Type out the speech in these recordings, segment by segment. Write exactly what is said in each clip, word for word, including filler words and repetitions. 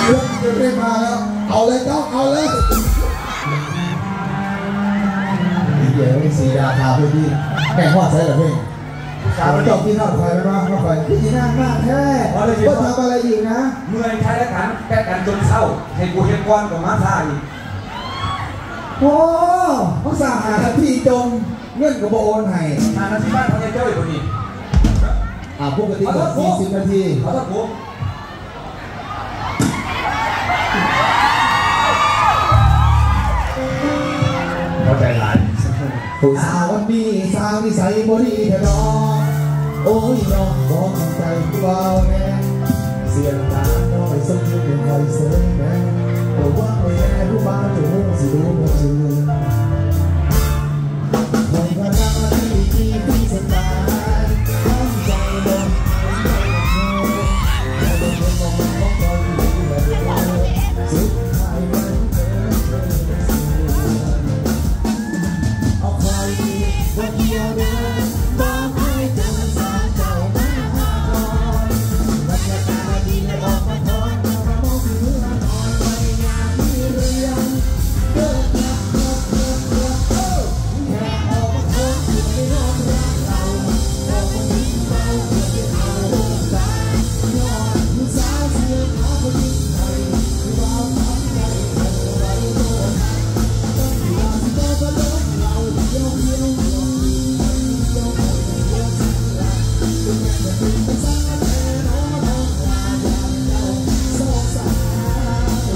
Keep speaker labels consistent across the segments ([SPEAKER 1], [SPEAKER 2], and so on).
[SPEAKER 1] เรื่องจะไม่มาแล้วเอาเลยเจ้าเอาเลยเดี๋ยวไอ้สีดาทาพี่พี่แข่งหอดใช่เหรอพี่สาวจบที่นอดคอยไปบ้างก็คอยที่นั่งมากแท้ก็ทำอะไรอีกนะ
[SPEAKER 2] เมื่อยใช้แล้วกันแก้กันจนเศร้าให้กูเห็นก้อนกับมาท่าอีก
[SPEAKER 1] โอ้เขาสั่งหาที่จมเงื่อนกับโอนให้
[SPEAKER 2] หานาทีบ้านเขาจะเจ้าอยู่ตรงนี้
[SPEAKER 1] อ่าปกติก็สี่สิบนาที
[SPEAKER 2] ขอโทษผมเข้าใจหลาย
[SPEAKER 1] ผู้สาววันนี้สาวนิสัยบริเทนอโอ้ยน้องบอกใจผู้เบาแน่เสียงตาน้อยสมชื่อเป็นคอยเสริมแน่แต่ว่าไม่แน่ผู้บ้าจะมุ่งสิดูมุ่งชื่อคอยกันรักที่ที่ที่สบายตั้งใจลงไม่ได้เธอแต่โดนมองมองคอยอยู่แบบเดิมสุดท้ายมันเธอเธอเอาใครวันเดียวเดินบอกให้เธอสาวเจ้ามาหาก่อนบรรยากาศดีและบอกมาทอนเรามองที่เมื่อนอนไปงานที่เรียนเดินนับนับนับนับโอ้แค่ออกมาคนที่ไม่ยอมรักเราบอกว่ามีเมาเพื่อที่เอาโอกาสย้อนผู้สาวเสียขาวคนยิ่งใหญ่ที่เราทำได้เท่าไรโดนต้องยอมก็จะลดเราเดียวเดียวเดียวเดียวเดียวสักละถึงแม้จะเป็นภาษาแท้น้องน้องลาอย่างเจ้าสองสาว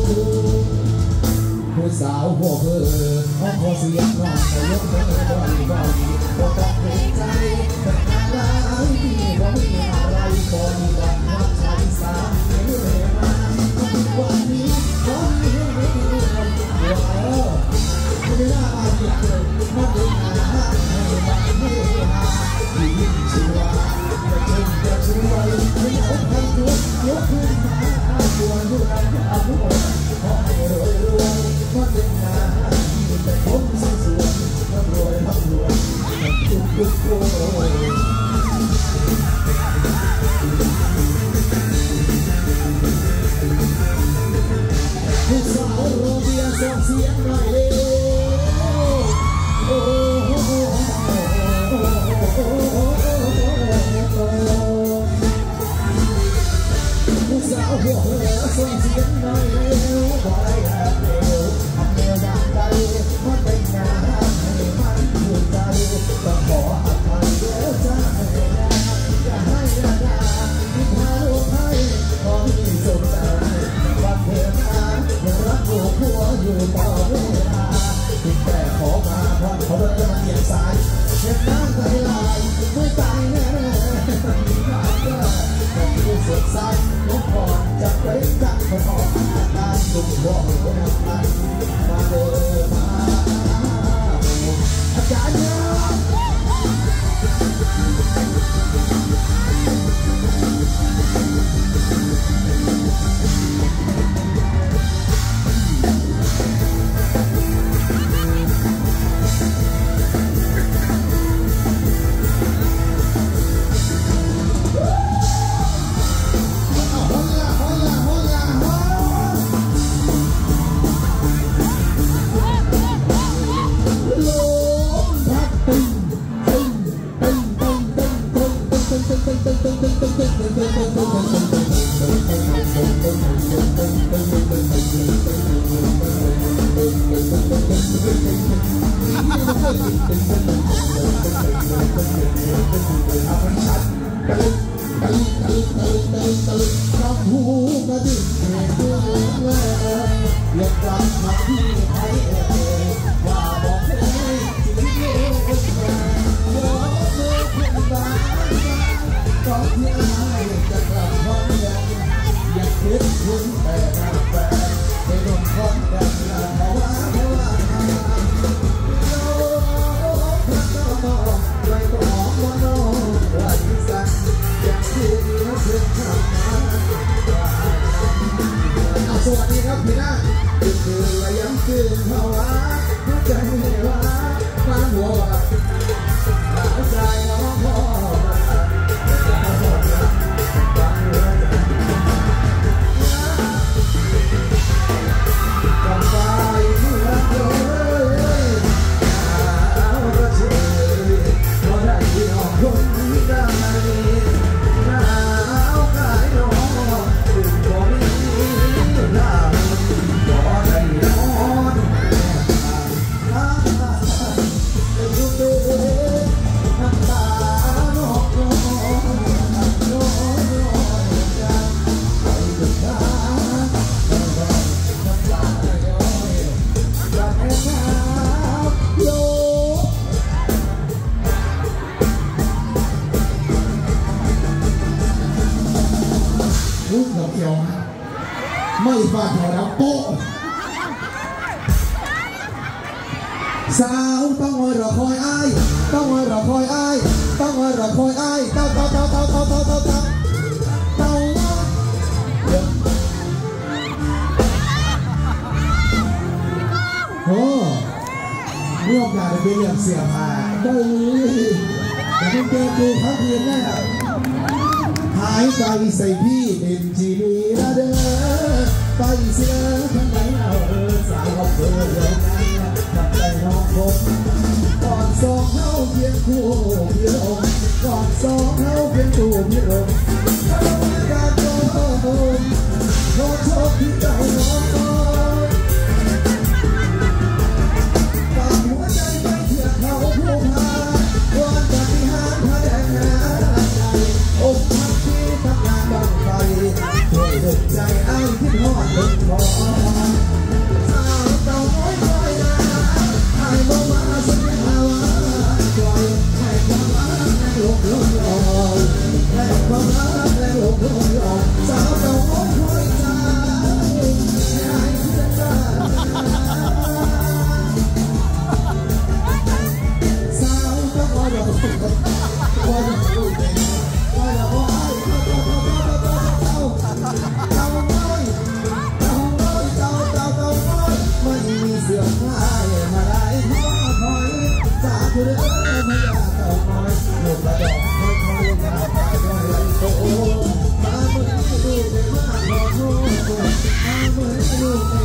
[SPEAKER 1] ผู้สาวหัวเพื่อห้องขอเสียงน้องแต่ยกเธอบ่อยบ่อยบ่ต้องเกรงใจแต่อะไรที่บ่มีอะไรก็มีบัตรรับใช้สามเรื่อยมาวันนี้ขอให้เรื่องนี้ว้าวไม่ได้อาจจะเกิดมาเป็นอาหารให้บัตรให้หาที่ยิ่งชีวาจะเก่งจะช่วยไม่เอาใครตัวยกขึ้นมาตัวผู้นำอาผู้อ่อนขอให้รวยรวยมาเป็นอาหารที่เป็นคนสวยๆร่ำรวยร่ำรวยทุกทุกคนผู้สาวโรเบียส่งเสียงหน่อยเร็วโอ้โหผู้สาวหัวเหลือส่งเสียงหน่อยเร็วบ่ได้แอบเร็วทำแนวอย่างใดมันเป็นงานให้มันถูกใจต้องขออภัยเดี๋ยวจะให้นะจะให้นะนะที่พาลูกให้ขอให้สนใจวันเถิดนะยังรักลูกผัวอยู่ต่อเวลาที่แต่ขอมาเพราะเขาเดินมาเอียงซ้ายเห็นน้ำใจลายไม่ตายแน่ๆมีน้ำก็แต่ผู้สดใสน้องก่อนจะไปจับไปออกอาการลุกบ่อยคนนั้นมาเดินมาอาจารย์เนี่ยสวัสดีครับพี่นาคือระยำคือภาวะใจว่ามาหัวว่าหาใจน้องพ่อมาไม่ฟาดหัวน้ำโป๊ะสาวต้องรอคอยอ้ายต้องรอคอยอ้ายต้องรอคอยอ้ายเต้าเต้าเต้าเต้าเต้าเต้าเต้าเต้าเต้าโอ้เรื่องการจะเป็นเรื่องเสียมาได้แต่เป็นเกมดูเขาเพียงแน่หายใจใส่พี่เด่นทีนี้ละเด้อไปเสียทั้งไหนเอาเออสาวเบอร์เดียวกันกับใจน้องผมก่อนสองเข้าเพียงคู่พี่ลมก่อนสองเข้าเพียงคู่พี่ลมถ้าเราไม่การโดนโดนโชคที่ใจน้องฝากหัวใจไปเถื่อเขาผู้พาวันปฏิหารพระแดงนาใจอกหักที่ทำงานบังไฟช่วยดึงใจไอ้ที่ทอดดึงคอสาวเต่าน้อยคอยนาให้บ่มาสัญญาว่าปล่อยให้ความรักแรงลงลงลอยให้ความรักแรงลงลงลอยสาวเต่าน้อยคอยใจให้เพื่อนได้สาวต้องคอยรอคอยคอยรอคอยคอยรอคอยเต่าเต่าน้อยเต่าน้อยเต่าเต่าเต่าน้อยไม่มีเสื้อผ้ามาได้คอยจากเรือพญาเต่าน้อยลูกกระดอกคอยคอยงานตายคอยไหลโตมาเมื่อนี้ลูกได้มาขอโทษมาเมื่อนี้ลูก